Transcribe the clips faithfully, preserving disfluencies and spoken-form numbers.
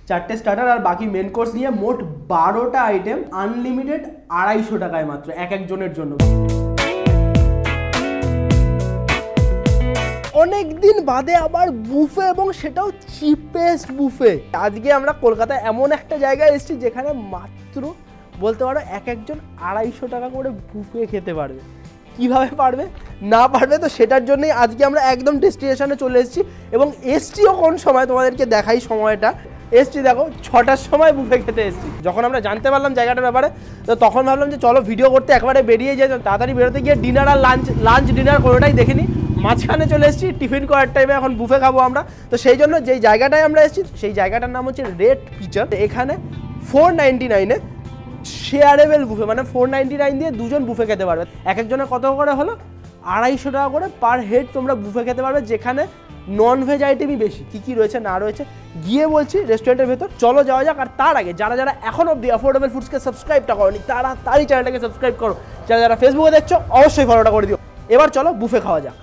চারটে স্টার্টার আর বাকি main course নিয়ে মোট বারোটা আইটেম, আনলিমিটেড আড়াইশো টাকায় মাত্র এক একজনের জন্য। অনেক দিন বাদে আবার বুফে, এবং সেটাও চিপেস্ট বুফে। আজকে আমরা কলকাতায় এমন একটা জায়গায় এসেছি যেখানে মাত্র বলতে পারো এক একজন আড়াইশো টাকা করে বুফে খেতে পারবে। কিভাবে পারবে না পারবে তো সেটার জন্যই আজকে আমরা একদম ডেস্টিনেশনে চলে এসেছি, এবং এসছিও কোন সময় তোমাদেরকে দেখাই সময়টা। এসছি দেখো ছটার সময় বুফে খেতে এসেছি। যখন আমরা জানতে পারলাম জায়গাটার ব্যাপারে তো তখন ভাবলাম যে চলো ভিডিও করতে একবারে বেরিয়ে যাই। তাড়াতাড়ি বেরোতে গিয়ে ডিনার আর লাঞ্চ লাঞ্চ ডিনার কোনোটাই দেখিনি, মাঝখানে চলে এসেছি টিফিন করার টাইমে, এখন বুফে খাবো আমরা। তো সেই জন্য যেই জায়গাটায় আমরা এসেছি সেই জায়গাটার নাম হচ্ছে রেড পিচার। এখানে ফোর নাইনটি নাইনে শেয়ারেবল বুফে, মানে ফোর নাইনটি নাইন দিয়ে দুজন বুফে খেতে পারবে। এক একজনের কত করে হলো আড়াইশো টাকা করে পার হেড তোমরা বুফে খেতে পারবে, যেখানে নন ভেজ আইটেমই বেশি। কী কী রয়েছে না রয়েছে গিয়ে বলছি রেস্টুরেন্টের ভেতর। চলো যাওয়া যাক। আর তার আগে যারা যারা এখন অব্দি অ্যাফোর্ডেবল ফুডসকে সাবস্ক্রাইবটা করোনি তারা তারই চ্যানেলটাকে সাবস্ক্রাইব করো। যারা যারা ফেসবুকে দেখছো অবশ্যই ফলোটা করে দিও। এবার চলো বুফে খাওয়া যাক।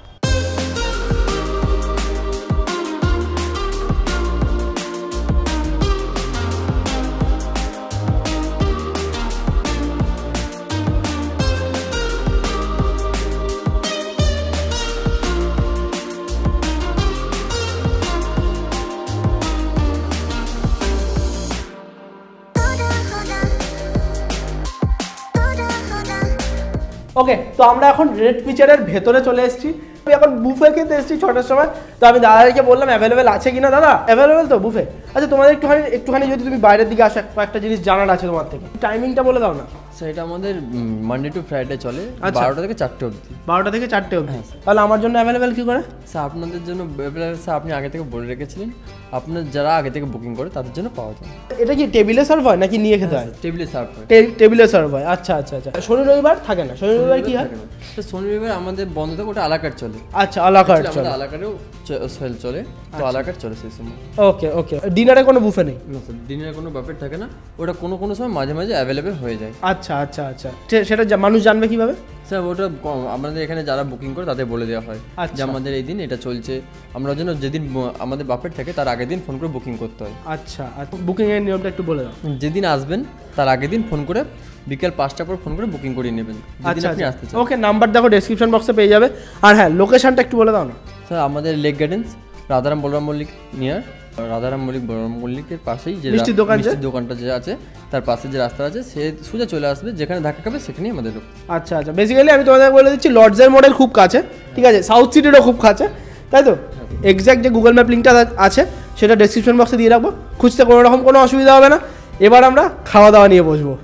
ওকে, তো আমরা এখন রেড পিচারের ভেতরে চলে এসেছি। আমি এখন বুফে খেতে এসেছি ছটার সময়। তো আমি দাদাকে বললাম অ্যাভেলেবেল আছে কিনা। দাদা অ্যাভেলেবেল তো বুফে? আচ্ছা তোমাদের একটুখানি একটুখানি যদি তুমি বাইরের দিকে আসো, একটা জিনিস জানার আছে তোমার থেকে, টাইমিংটা বলে দাও না। স্যার এটা আমাদের মানডে টু ফ্রাইডে চলে বারোটা থেকে চারটে অবধি। বারোটা থেকে চারটে অবধি। তাহলে আমার জন্য অ্যাভেলেবেল কি করে? স্যার আপনাদের জন্য স্যার আপনি আগে থেকে বলে রেখেছিলেন, আপনার যারা আগে থেকে বুকিং করে তাদের জন্য পাওয়া যায়। এটা কি টেবিলে সার্ভ হয় নাকি নিয়ে খেতে হয়? টেবিলে সার্ভ হয়। টেবিলে সার্ভ হয়। আচ্ছা আচ্ছা আচ্ছা। শনি রবিবার থাকে না? শনি রবিবার কি হয়? শনি রবিবার আমাদের বন্ধ থাকে, ওটা আলাকার চলে। আচ্ছা আলাকার চলে। আলাকারেও সেল চলে, তো আলাকার চলে সেই সময়। ওকে ওকে। ডিনারে কোনো বুফে নেই? না স্যার, ডিনারে কোনো বাফেট থাকে না, ওটা কোনো কোনো সময় মাঝে মাঝে অ্যাভেলেবেল হয়ে যায়। আচ্ছা আচ্ছা আচ্ছা। সেটা মানুষ জানবে কিভাবে? স্যার ওটা আমাদের এখানে যারা বুকিং করে তাদের বলে দেওয়া হয় যে আমাদের এই দিন এটা চলছে। আমরা জন্য যেদিন আমাদের বাফেট থাকে তার আগের দিন ফোন করে বুকিং করতে হয়। আচ্ছা, বুকিং এর নিয়মটা একটু বলে দাও। যেদিন আসবেন তার আগের দিন ফোন করে বিকেল পাঁচটা পর ফোন করে বুকিং করিয়ে নেবেন যেদিন আপনি আসতে চান। ওকে, নাম্বার দেখো ডেসক্রিপশন বক্সে পেয়ে যাবে। আর হ্যাঁ, লোকেশনটা একটু বলে দাও না। স্যার আমাদের লেক গার্ডেন্স, রাধারাম বলরাম মল্লিক নিয়ার, রাধারাম মল্লিক বলরাম মল্লিকের পাশেই যে মিষ্টির দোকান দোকানটা যে আছে তার পাশে যে রাস্তা আছে সে সোজা চলে আসবে, যেখানে ধাক্কা খাবে সেখানেই আমাদের লোক। আচ্ছা আচ্ছা। বেসিক্যালি আমি তোমাদের বলে দিচ্ছি লর্ডসের মোড়ের খুব কাছে, ঠিক আছে? সাউথ সিটিরও খুব কাছে, তাই তো? এক্স্যাক্ট যে গুগল ম্যাপ লিঙ্কটা আছে সেটা ডেসক্রিপশন বক্সে দিয়ে রাখবো, খুঁজতে কোনো রকম কোনো অসুবিধা হবে না। এবার আমরা খাওয়া দাওয়া নিয়ে বসবো।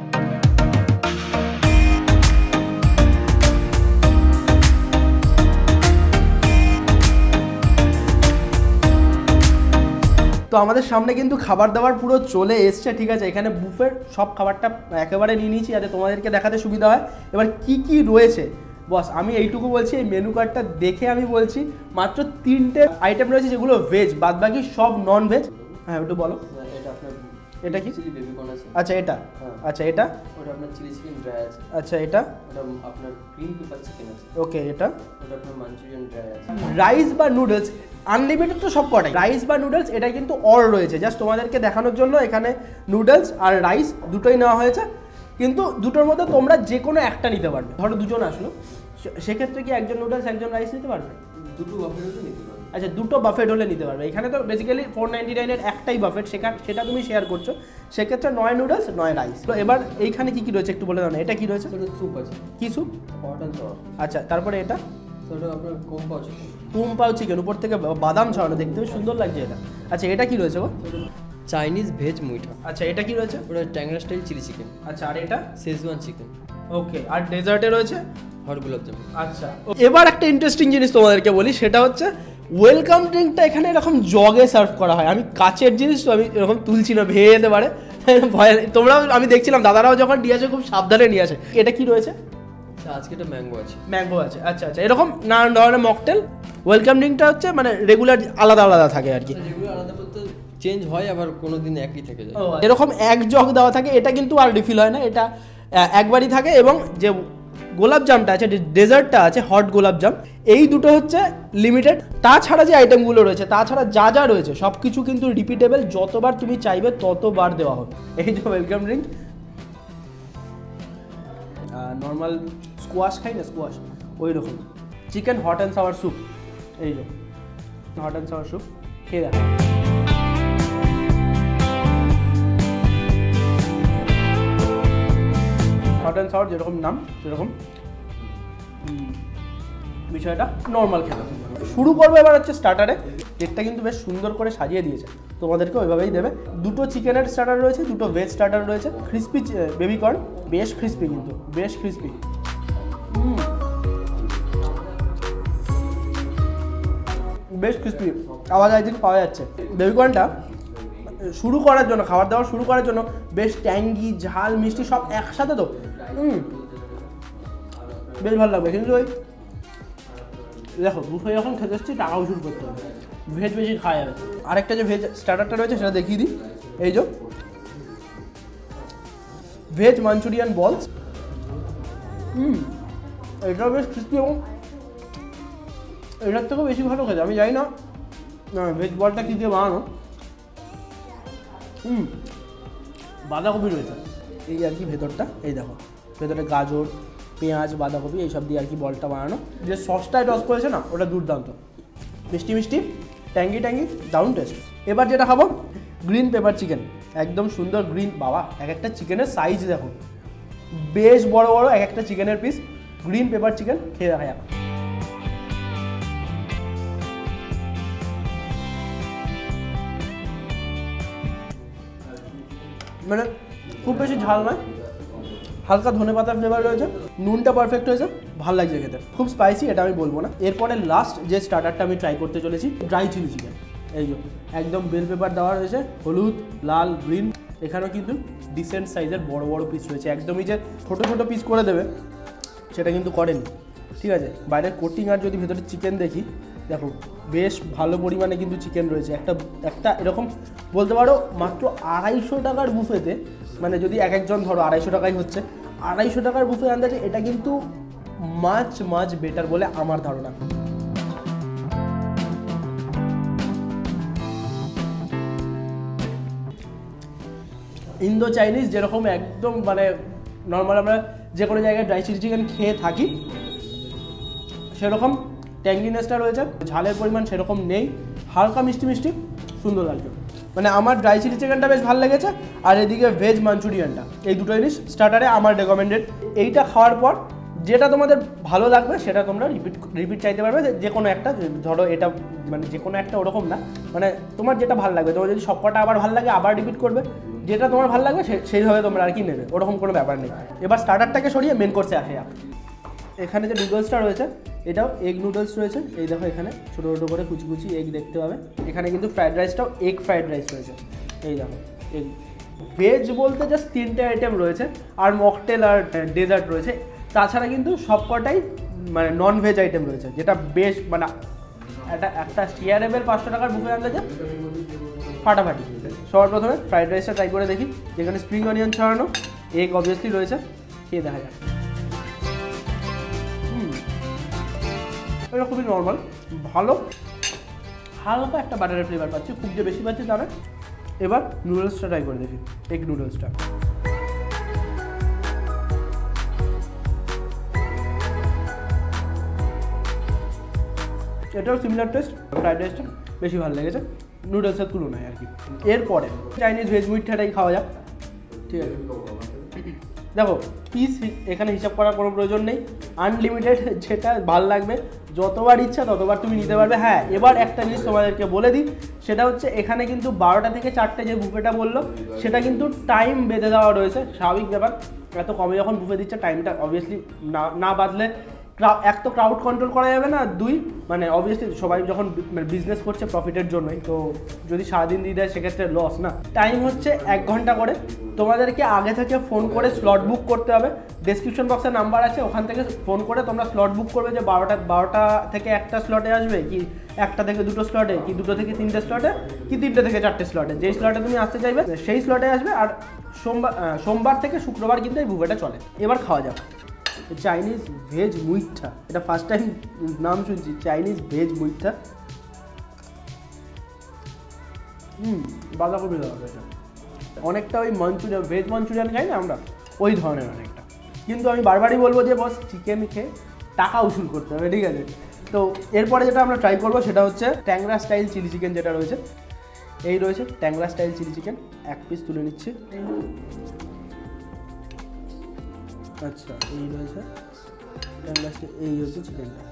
তো আমাদের সামনে কিন্তু খাবার দাবার পুরো চলে এসছে, ঠিক আছে? এখানে বুফের সব খাবারটা একেবারে নিয়ে নিয়েছি যাতে তোমাদেরকে দেখাতে সুবিধা হয়। এবার কি কি রয়েছে বস, আমি এইটুকু বলছি, এই মেনু কার্ডটা দেখে আমি বলছি মাত্র তিনটে আইটেম রয়েছে যেগুলো ভেজ, বাদ বাকি সব নন ভেজ। হ্যাঁ একটু বলো। এটা কি? আচ্ছা এটা, আচ্ছা এটা ওটা আপনার চিলি চিকেন ড্রাই আছে। আচ্ছা এটা ওটা আপনার গ্রিন পেপার চিকেন আছে। ওকে, এটা ওটা আপনার মাঞ্চুরিয়ান ড্রাই আছে। রাইস বা নুডলস আনলিমিটেড তো সব কটাই। রাইস বা নুডলস এটা কিন্তু অর রয়েছে, জাস্ট তোমাদেরকে দেখানোর জন্য এখানে নুডলস আর রাইস দুটোই নেওয়া হয়েছে। কিন্তু দুটোর মধ্যে তোমরা যে কোনো একটা নিতে পারবে। ধরো দুজন আসলো, সেক্ষেত্রে কি একজন নুডলস একজন রাইস নিতে পারবে? দুটো বাফেট হলে নিতে পারবে। আচ্ছা, দুটো বাফেট হলে নিতে পারবে। এখানে তো বেসিক্যালি ফোর নাইনটি নাইনের একটাই বাফেট, সেখানে সেটা তুমি শেয়ার করছো, সেক্ষেত্রে নয় নুডলস নয় রাইস। তো এবার এইখানে কি কি রয়েছে একটু বলে দাও না। এটা কি রয়েছে? স্যুপ আছে। কি স্যুপ? Cotton sauce. আচ্ছা, তারপরে এটা ওটা আপনার কুম পাও চিকেন। কুম পাও চিকেন, উপর থেকে বাদাম ছড়ানো, দেখতে বেশ সুন্দর লাগছে এটা। আচ্ছা, এটা কি রয়েছে গো? Chinese veg মুইঠা। আচ্ছা, এটা কি রয়েছে? ওটা ট্যাংরা স্টাইল চিলি চিকেন। আচ্ছা, আর এটা শেজওয়ান চিকেন। ওকে, আর ডেজার্টে রয়েছে হট গোলাপ জামুন। আচ্ছা, এবার একটা ইন্টারেস্টিং জিনিস তোমাদেরকে বলি, সেটা হচ্ছে ওয়েলকাম ড্রিঙ্কটা এখানে এরকম জগে সার্ভ করা হয়। আমি কাচের জিনিস তো আমি এরকম তুলছি না, ভেঙে যেতে পারে ভয়। তোমরাও আমি দেখছিলাম দাদারাও যখন নিয়ে আসে খুব সাবধানে নিয়ে আসে। এটা কি রয়েছে? আজকে এটা ম্যাঙ্গো আছে। ম্যাঙ্গো আছে। আচ্ছা আচ্ছা, এরকম নানান ধরনের মকটেল। ওয়েলকাম ড্রিঙ্কটা হচ্ছে মানে রেগুলার আলাদা আলাদা থাকে আর কি। রেগুলার আলাদা বলতে চেঞ্জ হয়, আবার কোনো দিন একই থেকে যায়। এরকম এক জগ দেওয়া থাকে। এটা কিন্তু আর রিফিল হয় না, এটা একবারই থাকে। এবং যে গোলাপ জামটা আছে, ডেজার্টটা আছে, হট গোলাপ জাম, এই দুটো হচ্ছে লিমিটেড। তাছাড়া যে আইটেমগুলো রয়েছে, তাছাড়া যা যা রয়েছে সব কিছু কিন্তু রিপিটেবল, যতবার তুমি চাইবে ততবার দেওয়া হবে। এই যে ওয়েলকাম ড্রিঙ্ক, নর্মাল স্কোয়াশ খাই না, স্কোয়াশ ওই রকম। Chicken hot and sour soup, এই যে হট অ্যান্ড সাওয়ার স্যুপ খেয়ে দেখা। হট অ্যান্ড সাওয়ার যেরকম নাম সেরকম বিষয়টা নর্মাল খেতে। শুরু করবো এবার হচ্ছে স্টার্টারে। কেকটা কিন্তু বেশ সুন্দর করে সাজিয়ে দিয়েছে, তোমাদেরকে ওইভাবেই দেবে। দুটো চিকেনের স্টার্টার রয়েছে, দুটো ভেজ স্টার্টার রয়েছে। ক্রিস্পি বেবি কর্ন, বেশ ক্রিস্পি, কিন্তু বেশ ক্রিস্পি। বেশ ক্রিস্পি, আওয়াজ আই থিঙ্ক পাওয়া যাচ্ছে। বেবি কর্নটা শুরু করার জন্য, খাবার দাবার শুরু করার জন্য বেশ ট্যাঙ্গি, ঝাল, মিষ্টি সব একসাথে তো হুম বেশ ভালো লাগবে। কিন্তু ওই দেখো বুফে যখন খেতে এসেছি টাকা উসুল করতে হবে, ভেজ বেশি খাওয়া যাবে। আরেকটা যে ভেজ স্টার্টারটা রয়েছে সেটা দেখিয়ে দিই। এই যে ভেজ মাঞ্চুরিয়ান বলস, হুম এটাও বেশ ক্রিস্পি এবং এটার থেকেও বেশি ভালো খেতে। আমি জানি না ভেজ বলটা কী দিয়ে বানানো। হুম বাঁধাকপি রয়েছে এই আর কি ভেতরটা, এই দেখো ভেতরে গাজর, পেঁয়াজ, বাঁধাকপি এইসব দিয়ে আর কি বলটা বানানো। যে সসটা টস করেছে না ওটা দুর্দান্ত, মিষ্টি মিষ্টি, ট্যাঙ্গি ট্যাঙ্গি, দারুণ টেস্ট। এবার যেটা খাবো গ্রিন পেপার চিকেন, একদম সুন্দর গ্রিন। বাবা এক একটা চিকেনের সাইজ দেখো, বেশ বড় বড় এক একটা চিকেনের পিস। গ্রিন পেপার চিকেন খেয়ে দেখা যাক। মানে খুব বেশি ঝাল নয়, হালকা ধনে পাতার ফ্লেভার রয়েছে, নুনটা পারফেক্ট হয়েছে, ভালো লাগছে খেতে। খুব স্পাইসি এটা আমি বলবো না। এরপরে লাস্ট যে স্টার্টারটা আমি ট্রাই করতে চলেছি ড্রাই চিলি চিকেন। এই যে একদম বেল পেপার দেওয়া রয়েছে, হলুদ, লাল, গ্রিন। এখানেও কিন্তু ডিসেন্ট সাইজের বড় বড় পিস রয়েছে, একদমই যে ছোটো ছোটো পিস করে দেবে সেটা কিন্তু করেনি, ঠিক আছে। বাইরের কোটিং আর যদি ভেতরে চিকেন দেখি, দেখো বেশ ভালো পরিমাণে কিন্তু চিকেন রয়েছে। একটা একটা এরকম বলতে পারো মাত্র আড়াইশো টাকার বুফেতে, মানে যদি এক একজন ধরো আড়াইশো টাকাই হচ্ছে, আড়াইশো টাকার বুফে আন্দাজে এটা কিন্তু মাছ মাছ বেটার বলে আমার ধারণা। ইন্দো চাইনিজ যেরকম একদম মানে নর্মাল আমরা যে কোনো জায়গায় ড্রাই চিলি চিকেন খেয়ে থাকি সেরকম ট্যাঙ্গিনেসটা রয়েছে, ঝালের পরিমাণ সেরকম নেই, হালকা মিষ্টি মিষ্টি, সুন্দর লাগছে। মানে আমার ড্রাই চিলি চিকেনটা বেশ ভালো লেগেছে, আর এদিকে ভেজ মাঞ্চুরিয়ানটা, এই দুটো জিনিস স্টার্টারে আমার রেকমেন্ডেড। এইটা খাওয়ার পর যেটা তোমাদের ভালো লাগবে সেটা তোমরা রিপিট রিপিট চাইতে পারবে, যে কোনো একটা। ধরো এটা মানে যে কোনো একটা ওরকম না, মানে তোমার যেটা ভালো লাগবে, তোমার যদি সবকটা আবার ভালো লাগে আবার রিপিট করবে, যেটা তোমার ভালো লাগবে সেইভাবে তোমরা আর কি নেবে, ওরকম কোনো ব্যাপার নেই। এবার স্টার্টারটাকে সরিয়ে মেন কোর্সে আসে। এখানে যে নুডলসটা রয়েছে এটাও এগ নুডলস রয়েছে, এই দেখো এখানে ছোটো ছোটো করে কুচি কুচি এগ দেখতে পাবে। এখানে কিন্তু ফ্রাইড রাইসটাও এগ ফ্রাইড রাইস রয়েছে, এই দেখো এগ। ভেজ বলতে জাস্ট তিনটে আইটেম রয়েছে, আর মকটেল আর ডেজার্ট রয়েছে। তাছাড়া কিন্তু সবকটাই মানে নন ভেজ আইটেম রয়েছে, যেটা বেশ মানে একটা একটা শেয়ারেবল পাঁচশো টাকার বুফে আন্দাজে ফাটাফাটি। সবার প্রথমে ফ্রাইড রাইসটা ট্রাই করে দেখি, যেখানে স্প্রিং অনিয়ন ছড়ানো, এগ অবভিয়াসলি রয়েছে, খেয়ে দেখা যায়। এটা খুবই নর্মাল, ভালো, হালকা একটা বাটারের ফ্লেভার পাচ্ছি, খুব যে বেশি পাচ্ছি তা না। এবার নুডলসটা ট্রাই করে দেখি, এগ নুডলসটা। এটাও সিমিলার টেস্ট, ফ্রাইড রাইসটা বেশি ভালো লেগেছে নুডলসের তুলনায় আর কি। এরপরে চাইনিজ ভেজ মিঠাটাই খাওয়া যাক, ঠিক আছে। দেখো পিস এখানে হিসাব করার কোনো প্রয়োজন নেই, আনলিমিটেড, যেটা ভালো লাগবে যতবার ইচ্ছা ততবার তুমি নিতে পারবে। হ্যাঁ এবার একটা জিনিস তোমাদেরকে বলে দিই, সেটা হচ্ছে এখানে কিন্তু বারোটা থেকে চারটে যে বুফেটা বললো সেটা কিন্তু টাইম বেঁধে দেওয়া রয়েছে, স্বাভাবিক ব্যাপার। এত কমে যখন বুফে দিচ্ছে টাইমটা অবভিয়াসলি না না বাদলে এক তো ক্রাউড কন্ট্রোল করা যাবে না, দুই মানে অবভিয়াসলি সবাই যখন বিজনেস করছে প্রফিটের জন্যই, তো যদি সারাদিন দিয়ে দেয় সেক্ষেত্রে লস না। টাইম হচ্ছে এক ঘন্টা করে, তোমাদেরকে আগে থেকে ফোন করে স্লট বুক করতে হবে। ডেসক্রিপশন বক্সে নাম্বার আছে, ওখান থেকে ফোন করে তোমরা স্লট বুক করবে, যে বারোটা বারোটা থেকে একটা স্লটে আসবে, কি একটা থেকে দুটো স্লটে, কি দুটো থেকে তিনটে স্লটে, কি তিনটে থেকে চারটে স্লটে, যেই স্লটে তুমি আসতে চাইবে সেই স্লটে আসবে। আর সোমবার সোমবার থেকে শুক্রবার কিন্তু এই বুফেটা চলে। এবার খাওয়া যাবে। চাইনিজ ভেজ মুইঠা, এটা ফার্স্ট টাইম নাম শুনছি, চাইনিজ ভেজ মুইঠা। হুম বাঁধাকপি দেওয়া এটা অনেকটা ওই মাঞ্চুরিয়ান, ভেজ মাঞ্চুরিয়ান খাই না আমরা, ওই ধরনের অনেকটা। কিন্তু আমি বারবারই বলবো যে বস চিকেন খেয়ে টাকা উসুল করতে হবে, ঠিক আছে। তো এরপরে যেটা আমরা ট্রাই করবো সেটা হচ্ছে ট্যাংরা স্টাইল চিলি চিকেন যেটা রয়েছে, এই রয়েছে ট্যাংরা স্টাইল চিলি চিকেন, এক পিস তুলে নিচ্ছি। আচ্ছা এই রয়েছে ট্যাংরা স্টাইল, এই হচ্ছে চিকেনটা।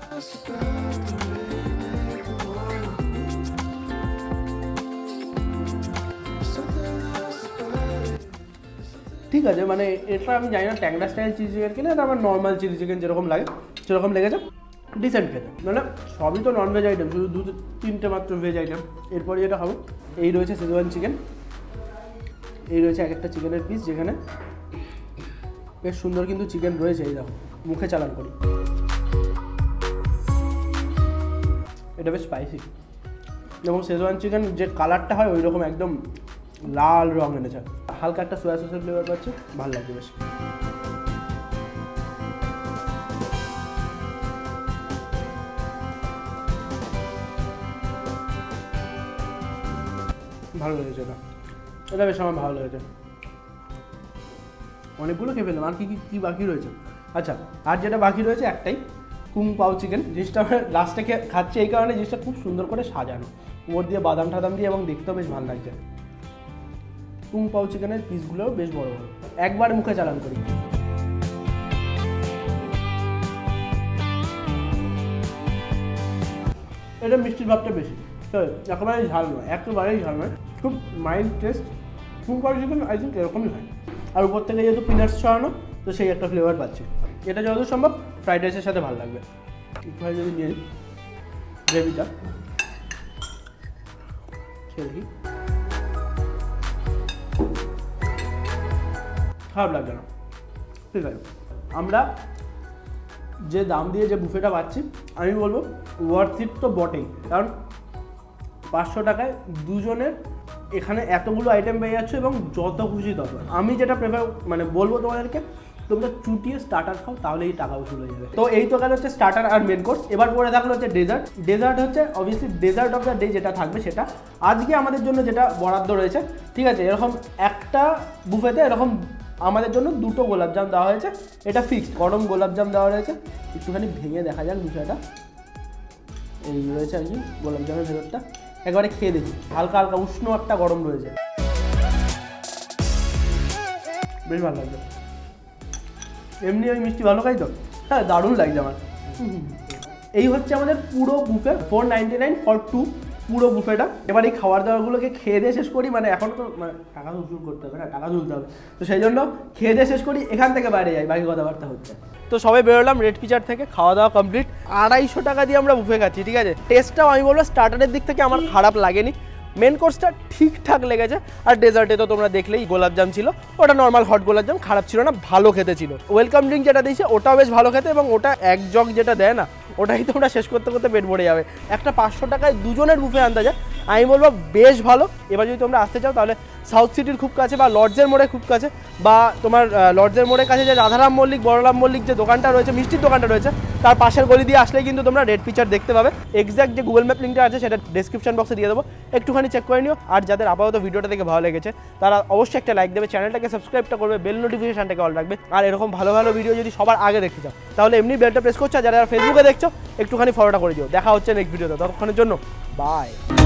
ঠিক আছে, মানে এটা আমি জানি না ট্যাংরা স্টাইল চিলি চিকেন কিনা, এটা আমার নর্মাল চিলি চিকেন যেরকম লাগে সেরকম লেগেছে, ডিসেন্ট খেতে। মানে সবই তো নন ভেজ আইটেম, শুধু দু তিনটে মাত্র ভেজ আইটেম। এরপরে যেটা খাবো এই রয়েছে শেজওয়ান চিকেন, এই রয়েছে এক একটা চিকেনের পিস, যেখানে বেশ সুন্দর কিন্তু চিকেন রয়েছে। এই দেখো মুখে চালান করি, এটা বেশ স্পাইসি এবং শেজওয়ান চিকেন যে কালারটা হয় ওই রকম একদম লাল রং এনেছে, হালকা একটা সোয়া সসের ফ্লেভার পাচ্ছে, ভালো লাগছে বেশ। ভালো লেগেছে এটা, এটা বেশ আমার ভালো লেগেছে। অনেকগুলো খেয়ে ফেললাম, আর কি কী বাকি রয়েছে? আচ্ছা আর যেটা বাকি রয়েছে একটাই কুং পাও চিকেন, জিনিসটা আমরা লাস্টে খাচ্ছি এই কারণে জিনিসটা খুব সুন্দর করে সাজানো, উপর দিয়ে বাদাম টাদাম দিয়ে, এবং দেখতেও বেশ ভালো লাগছে। কুং পাও চিকেনের পিসগুলোও বেশ বড় বড়, একবার মুখে চালান করি। এটা মিষ্টির ভাবটা বেশি, একেবারেই ঝাল নয়, একেবারেই ঝাল নয়, খুব মাইল্ড টেস্ট। কুং পাও চিকেন আই থিঙ্ক এরকমই হয়, আর উপর থেকে যেহেতু পিনাটস ছড়ানো তো সেই একটা ফ্লেভার পাচ্ছি। এটা যতদূর সম্ভব ফ্রাইড রাইসের সাথে ভালো লাগবে। একটু যদি নিয়ে গ্রেভিটা খেয়ে দেখি, খারাপ লাগবে না, ঠিক আছে। আমরা যে দাম দিয়ে যে বুফেটা পাচ্ছি আমি বলবো ওয়ার্থ ইট তো বটেই, কারণ পাঁচশো টাকায় দুজনের এখানে এতগুলো আইটেম পেয়ে যাচ্ছে এবং যত খুশি তত। আমি যেটা প্রেফার মানে বলবো তোমাদেরকে, তোমরা চুটিয়ে স্টার্টার খাও, তাহলে এই টাকা উসুল হয়ে যাবে। তো এই তো গেল হচ্ছে স্টার্টার আর মেন কোর্স। এবার পরে থাকলো হচ্ছে ডেজার্ট। ডেজার্ট হচ্ছে obviously dessert of the day যেটা থাকবে সেটা আজকে আমাদের জন্য যেটা বরাদ্দ রয়েছে, ঠিক আছে। এরকম একটা বুফেতে এরকম আমাদের জন্য দুটো গোলাপজাম দেওয়া হয়েছে, এটা ফিক্সড গরম গোলাপজাম দেওয়া রয়েছে। একটুখানি ভেঙে দেখা যাক বিষয়টা, এই রয়েছে আর কি গোলাপজামের ভেতরটা, একবারে খেয়ে দেখি। হালকা হালকা উষ্ণ একটা গরম রয়েছে, বেশ ভালো লাগবে। এমনি আমি মিষ্টি ভালো খাই তো, হ্যাঁ দারুণ লাগছে আমার। এই হচ্ছে আমাদের পুরো buffet, four ninety nine for two পুরো বুফেটা। এবার এই খাবার দাবারগুলোকে খেয়ে দিয়ে শেষ করি, মানে এখন তো মানে টাকা তো উসুল করতে হবে না, টাকা তুলতে হবে, তো সেই জন্য খেয়ে দিয়ে শেষ করি, এখান থেকে বাইরে যাই, বাকি কথাবার্তা হচ্ছে। তো সবাই বেরোলাম রেড পিচার থেকে, খাওয়া দাওয়া কমপ্লিট। আড়াইশো টাকা দিয়ে আমরা বুফে খাচ্ছি, ঠিক আছে। টেস্টটাও আমি বলবো স্টার্টারের দিক থেকে আমার খারাপ লাগেনি, মেন কোর্সটা ঠিকঠাক লেগেছে। আর ডেজার্টে তো তোমরা দেখলেই গোলাপজাম ছিল, ওটা নর্মাল হট গোলাপজাম, খারাপ ছিল না, ভালো খেতে ছিল। ওয়েলকাম ড্রিঙ্ক যেটা দিয়েছে ওটাও বেশ ভালো খেতে, এবং ওটা এক জগ যেটা দেয় না ওটাই তোমরা শেষ করতে করতে পেট ভরে যাবে। একটা পাঁচশো টাকায় দুজনের বুফে আনতে যায়, আমি বলবো বেশ ভালো। এবার যদি তোমরা আসতে চাও তাহলে সাউথ সিটির খুব কাছে বা লর্ডসের মোড়ে খুব কাছে, বা তোমার লর্ডসের মোড়ের কাছে যে রাধারাম মল্লিক বড়রাম মল্লিক যে দোকানটা রয়েছে, মিষ্টির দোকানটা রয়েছে, তার পাশের গলি দিয়ে আসলেই কিন্তু তোমরা রেড পিচার দেখতে পাবে। এক্স্যাক্ট যে গুগল ম্যাপ লিঙ্কটা আছে সেটা ডেসক্রিপশন বক্সে দিয়ে দেবো, একটুখানি চেক করে নিও। আর যাদের আপাতত ভিডিওটা দেখে ভালো লেগেছে তারা অবশ্যই একটা লাইক দেবে, চ্যানেলটাকে সাবস্ক্রাইবটা করবে, বেল নোটিফিকেশনটাকে অল রাখবে। আর এরকম ভালো ভালো ভিডিও যদি সবার আগে দেখতে চাও তাহলে এমনি বেলটা প্রেস করছো, আর যারা ফেসবুকে দেখছো একটুখানি ফলোটা করে দিও। দেখা হচ্ছে নেক্সট ভিডিওতে, ততক্ষণের জন্য বাই।